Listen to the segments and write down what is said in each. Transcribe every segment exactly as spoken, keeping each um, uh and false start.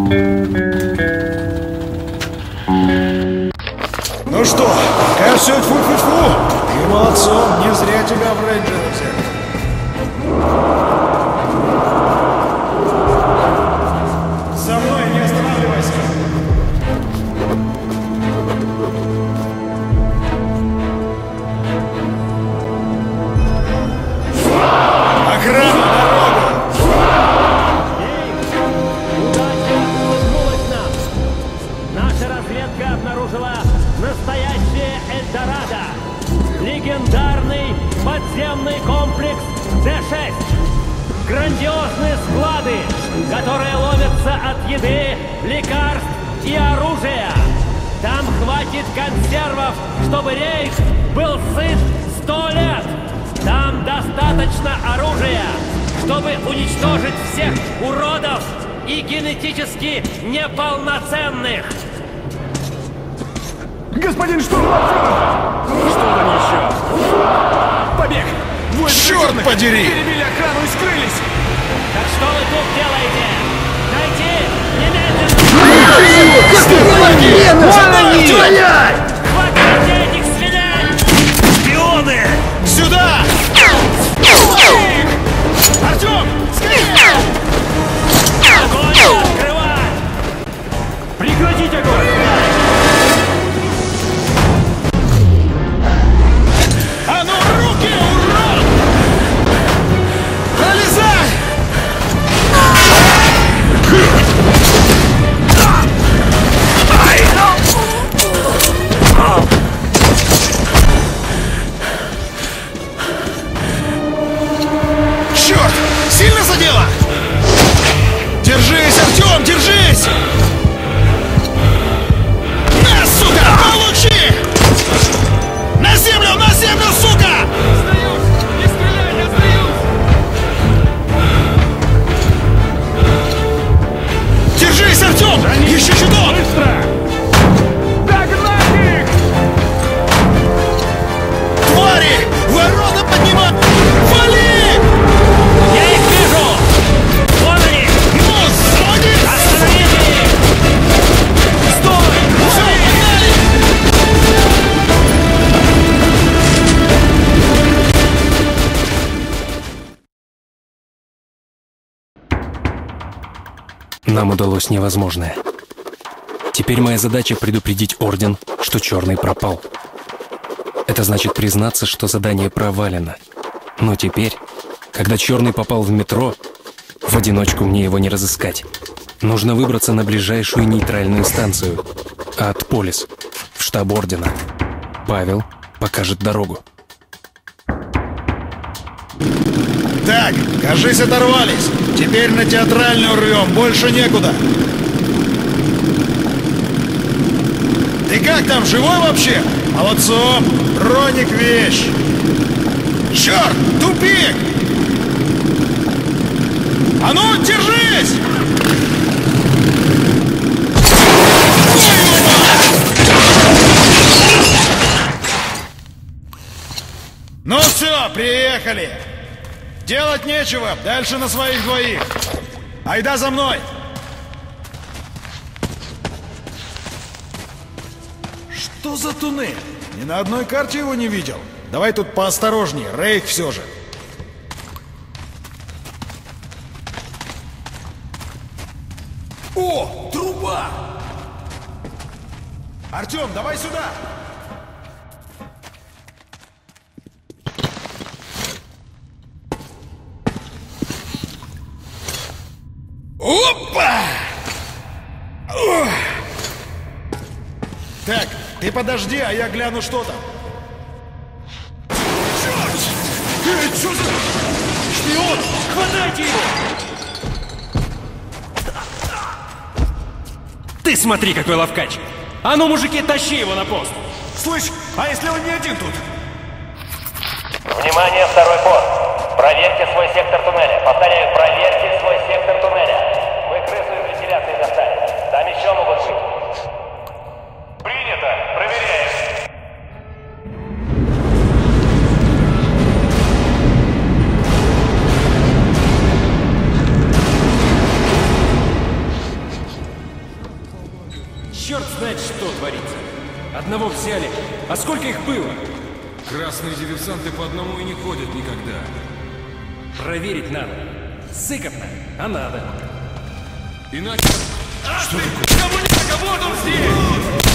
Ну что, пока все тьфу-тьфу-тьфу. Ты молодцом, не зря тебя в рейнджеры взяли. За мной, не останавливайся. Охрана, дорогу! Удача улыбнулась нам. Наша разведка обнаружила настоящее Эльдорадо. Легендарный подземный комплекс Д шесть. Грандиозные склады, которые ломятся от еды, лекарств и оружия. Там хватит консервов, чтобы рейх был сыт сто лет. Там достаточно оружия, чтобы уничтожить всех уродов и генетически неполноценных. Господин штурман! Что там еще? Побег! Двое Черт заключенных подери! перебили охрану и скрылись! Так что вы тут делаете? Найти немедленно! Хватайте этих свиней! Шпионы! Сюда! Артем! Скорее! Огонь открывать! Прекратить огонь! А ну руки, урод! Пролезай! Черт! Сильно задело? Держись, Артем, держись! На, сука, получи! На землю, на землю, сука! Сдаюсь! Не стреляй, я сдаюсь! Держись, Артем! Еще чуток! Быстро! Догнать их! Твари! Ворота поднимай! Вали! Я их вижу! Вон они! Ну, заводи! Остановите их! Стой! Все, погнали! Нам удалось невозможное. Теперь моя задача предупредить Орден, что Черный пропал. Это значит признаться, что задание провалено. Но теперь, когда Черный попал в метро, в одиночку мне его не разыскать. Нужно выбраться на ближайшую нейтральную станцию. Атполис, в штаб Ордена. Павел покажет дорогу. Так, кажись, оторвались. Теперь на театральную рвем, больше некуда. Ты как там, живой вообще? Молодцом, Роник вещь. Черт, тупик! А ну, держись! Ну все, приехали. Делать нечего, дальше на своих двоих. Айда за мной. Что за туннель? Ни на одной карте его не видел. Давай тут поосторожнее, рейх все же. О, труба! Артем, давай сюда! Опа! Ох! Так, ты подожди, а я гляну, что там. Черт! Эй, что за... Шпион! Хватайте его! Ты смотри, какой ловкач! А ну, мужики, тащи его на пост! Слышь, а если он не один тут? Внимание, второй пост! Проверьте свой сектор туннеля. Повторяю, проверьте свой сектор туннеля. Вы крысу из вентиляции достали. Там еще могут быть. Принято. Проверяем. Черт знает, что творится. Одного взяли. А сколько их было? Красные диверсанты по одному и не ходят никогда. Проверить надо. Сыкотно, а надо. Иначе... Что такое? Коммуняка, вот он здесь!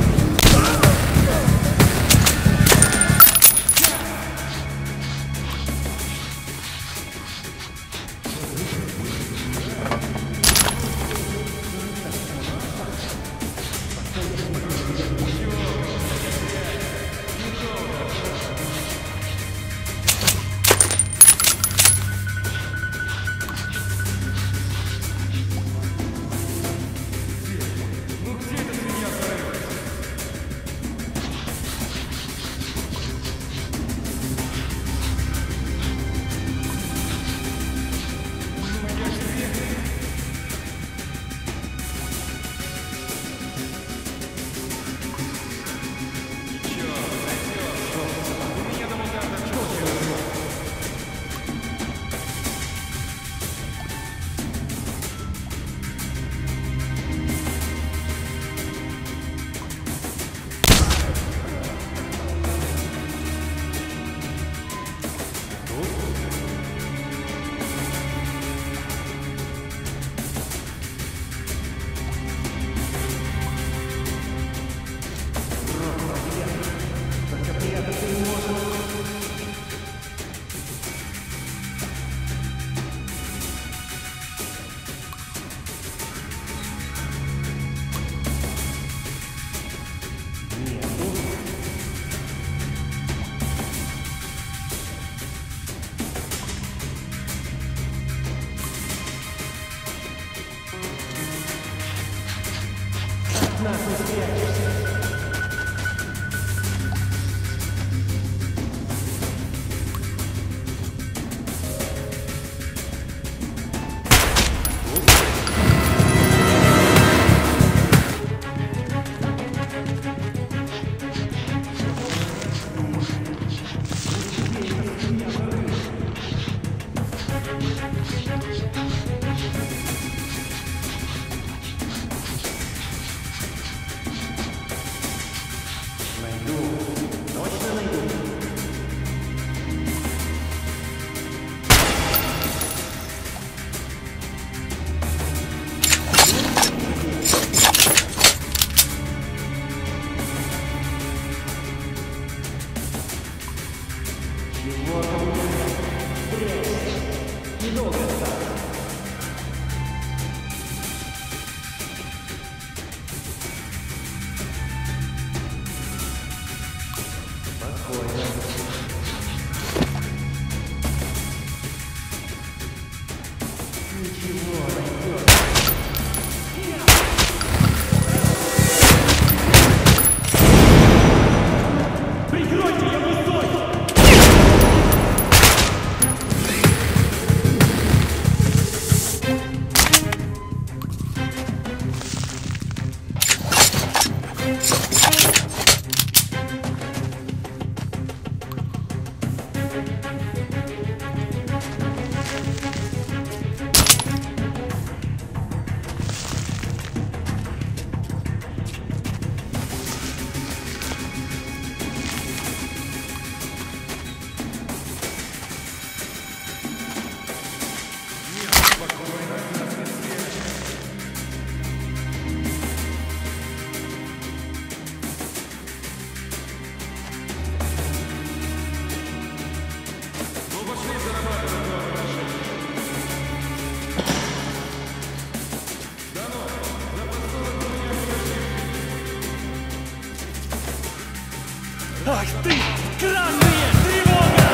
Ах ты! Красные! Тревога!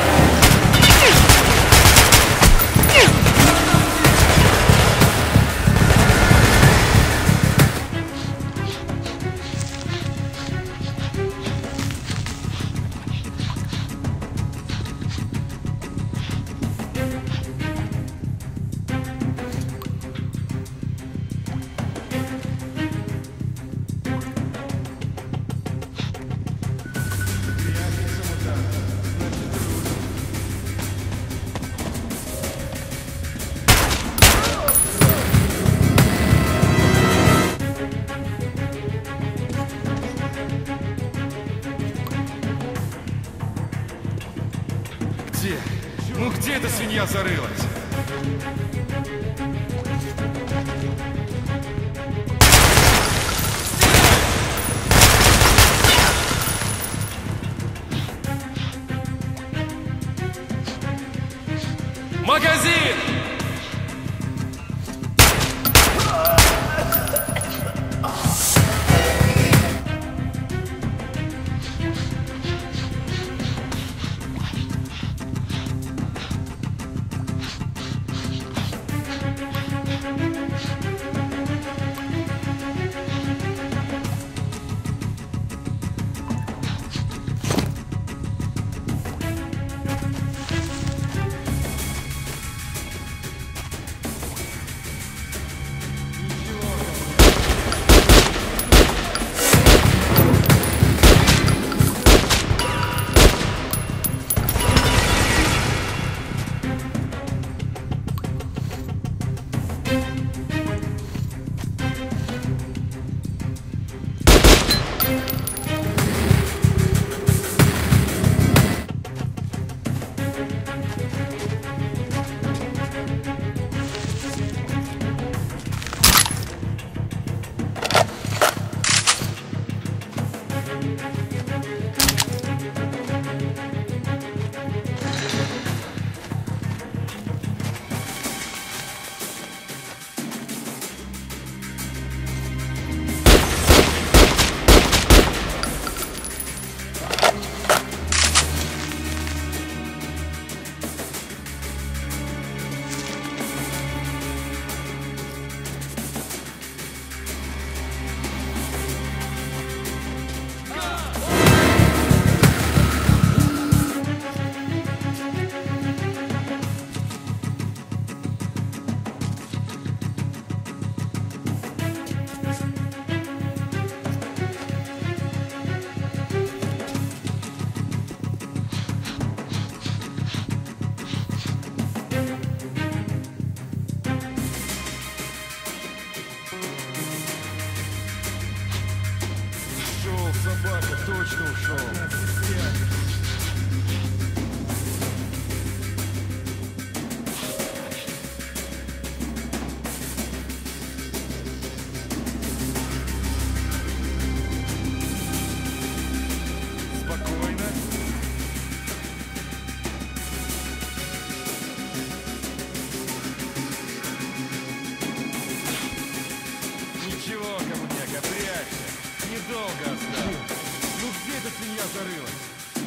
Реальный самотар. свинья зарылась. Магазин! Собака точно ушел. Спокойно. Ничего, коммуняка, прячься. Недолго осталось. Ну где эта свинья зарылась?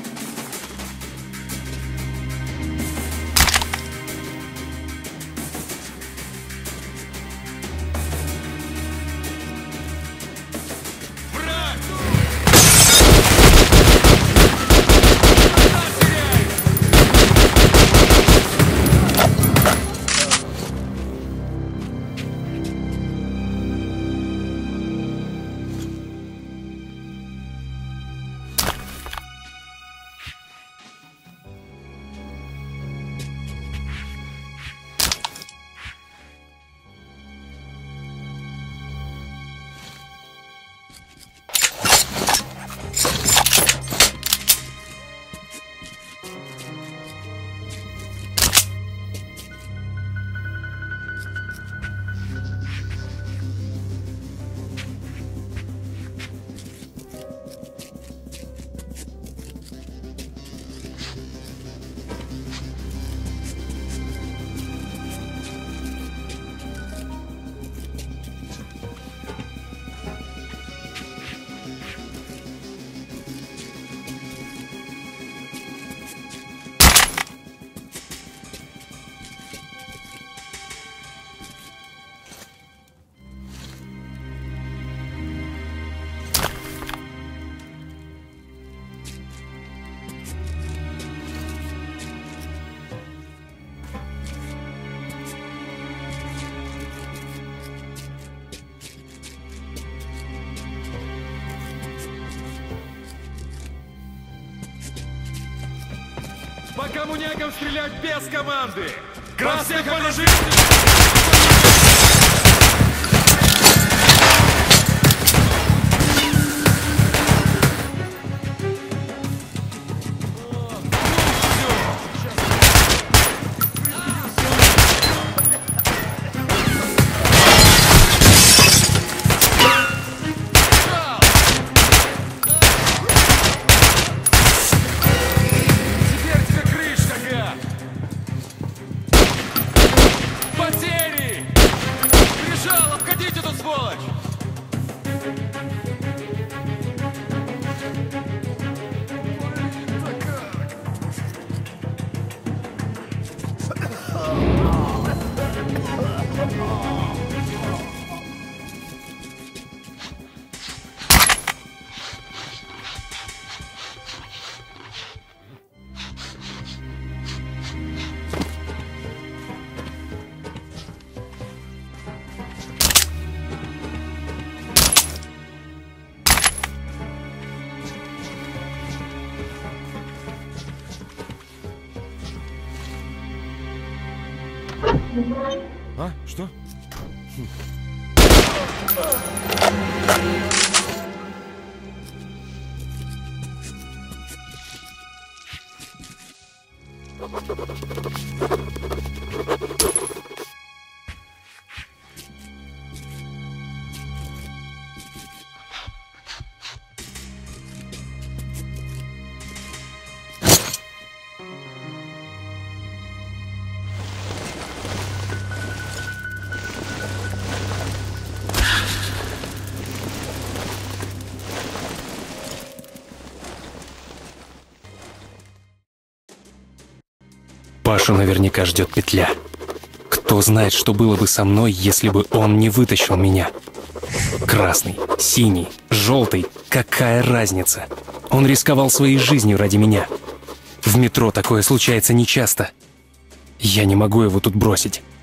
По коммунякам стрелять без команды! Красных положить! Есть эту сволочь! А? Что? Пашу наверняка ждет петля. Кто знает, что было бы со мной, если бы он не вытащил меня. Красный, синий, желтый, какая разница? Он рисковал своей жизнью ради меня. В метро такое случается нечасто. Я не могу его тут бросить.